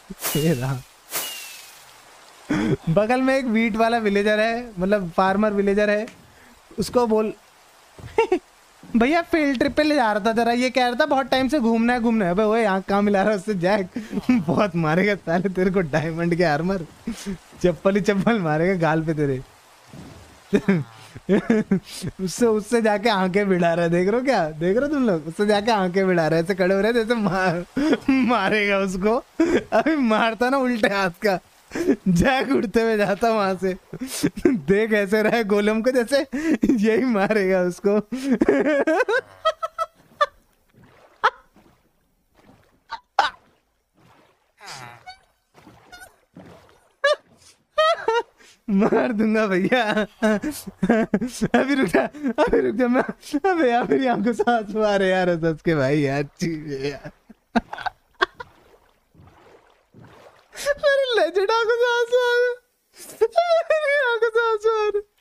ये रहा। बगल में एक वीट वाला विलेजर है, मतलब फार्मर विलेजर है, उसको बोल भैया फील्ड ट्रिप पे ले जा रहा था जरा, ये कह रहा था बहुत टाइम से घूमना है घूमना है। अबे वो यहाँ कहाँ मिला रहा है उससे जैक। बहुत मारेगा साले तेरे को, डायमंड के आर्मर चप्पल ही चप्पल मारेगा गाल पे तेरे। उससे जाके आंखें बिड़ा रहा है, देख रहे हो क्या, देख रहे हो तुम लोग, उससे जाके आंखें बिड़ा रहे, ऐसे खड़े हो रहे जैसे मारेगा उसको। अभी मारता ना उल्टे हाथ का, जैक उड़ते हुए जाता वहां से। देख ऐसे रहा है गोलम को जैसे यही मारेगा उसको। मार दूंगा भैया। अभी रुक जा, अभी रुक जा, मैं अबे यार मेरी आंखों से आंसू आ रहे यार सच के भाई, यार चीज है यार। मेरी लेजेंड आंखों से आंसू आ रहे, मेरी आंखों से आंसू आ रहे।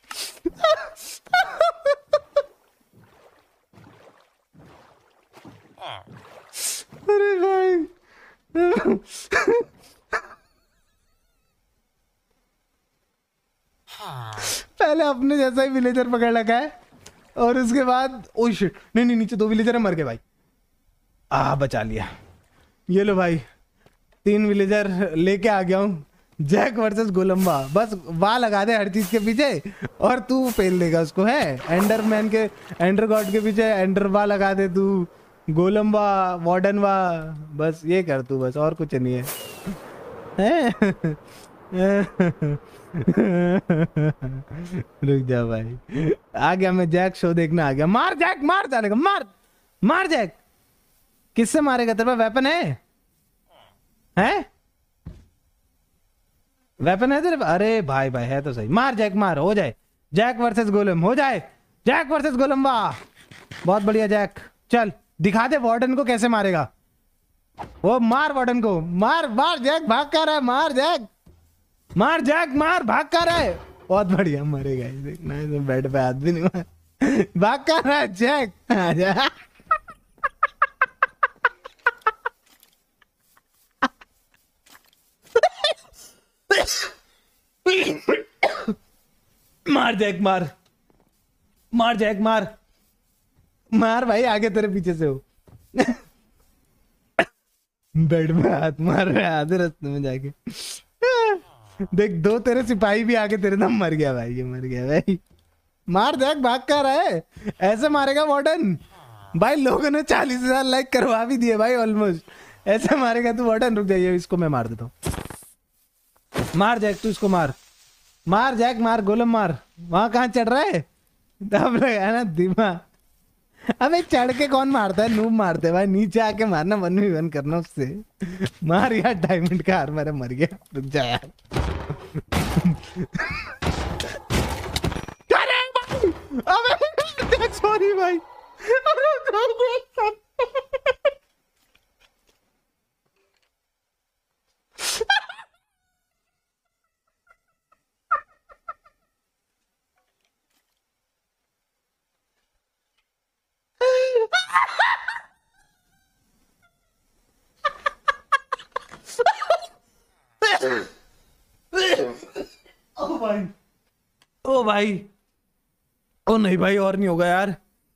अरे भाई पहले अपने जैसा ही विलेजर पकड़ रखा है और उसके बाद ओ शिट, नहीं नहीं नीचे 2 विलेजर मर गए भाई। बचा लिया। ये लो भाई 3 विलेजर लेके आ गया हूँ। जैक वर्सेस गोलम्बा, बस वाह लगा दे हर चीज के पीछे और तू पेल देगा उसको, है एंडरमैन के, एंडर गॉड के पीछे एंडर वाह लगा दे तू, गोलम्बा वार्डन वाह, बस ये कर तू, बस और कुछ नहीं है। रुक जा भाई, आ गया मैं, जैक शो देखने आ गया। मार जैक, मार जाने का, मार मार जैक। किससे मारेगा, तेरे पास वेपन है? हैं? वेपन है तेरे पास? अरे भाई भाई है तो सही, मार जैक मार, हो जाए जैक वर्सेस गोलम, हो जाए जैक वर्सेस गोलम। वाह बहुत बढ़िया जैक, चल दिखा दे वार्डन को कैसे मारेगा वो। मार वार्डन को, मार मार जैक, भाग कर रहा है, मार जैक, मार जैक मार, भाग कर रहा है। बहुत बढ़िया मरेगा, देखना बेड पे हाथ भी नहीं मार, भाग कर रहा है जैक। मार जैक मार, मार जैक मार, मार भाई, आगे तेरे पीछे से हो। बेड में हाथ मार रहे आधे रास्ते में जाके। देख 2 तेरे सिपाही भी आके तेरे नाम मर गया भाई, ये मर गया भाई। मार जैक, भाग कर रहा है, ऐसे मारेगा वार्डन भाई। लोगों ने 40,000 लाइक करवा भी दिए भाई ऑलमोस्ट, ऐसे मारेगा तू वार्डन। रुक जाइए, इसको मैं मार देता हूँ। मार जैक, तू इसको मार, मार जैक मार, गोलम मार। वहां कहाँ चढ़ रहा है, दब लगा ना दिमाग। अबे चढ़ के कौन मारता है, नूब मारते भाई, नीचे आके मारना, 1v1 करना उससे। मार यार, डायमंड का हार मारे, मर गया। रुक जा यार। अबे सॉरी भाई, ओ भाई, ओ भाई, ओ नहीं भाई, और नहीं होगा यार।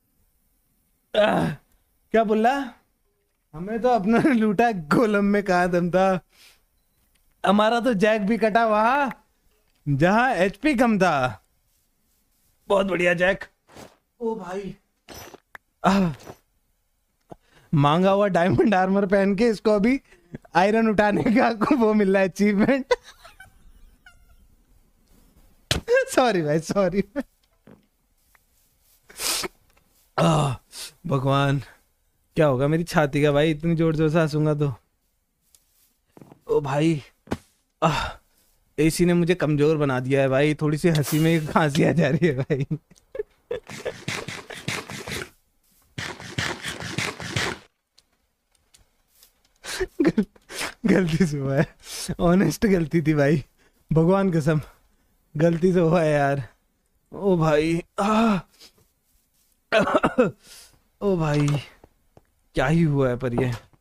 क्या बोला, हमें तो अपना लूटा, गोलम में कहा दम था। हमारा तो जैक भी कटा वहां जहां एचपी कम था। बहुत बढ़िया जैक। ओ भाई, मांगा हुआ डायमंड आर्मर पहन के इसको अभी आयरन उठाने का वो मिल रहा है अचीवमेंट। सॉरी भाई, सॉरी। भगवान क्या होगा मेरी छाती का भाई, इतनी जोर जोर से हंसूंगा तो। ओ भाई, एसी ने मुझे कमजोर बना दिया है भाई, थोड़ी सी हंसी में खांसी आ जा रही है भाई। गलती से हुआ है, ऑनेस्ट गलती थी भाई, भगवान कसम गलती से हुआ है यार। ओ भाई, ओ भाई क्या ही हुआ है पर ये।